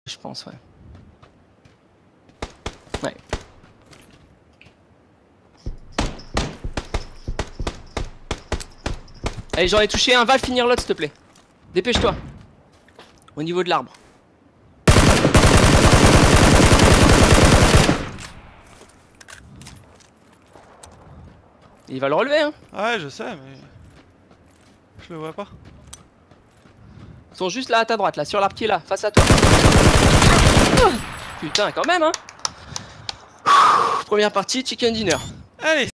Je pense, ouais. Ouais. Allez, j'en ai touché un, va finir l'autre, s'il te plaît. Dépêche-toi. Au niveau de l'arbre. Il va le relever, hein. Ouais, je sais, mais... Je le vois pas. Ils sont juste là à ta droite, là, sur l'arbre qui est là, face à toi. Putain, quand même, hein. Première partie, chicken dinner. Allez.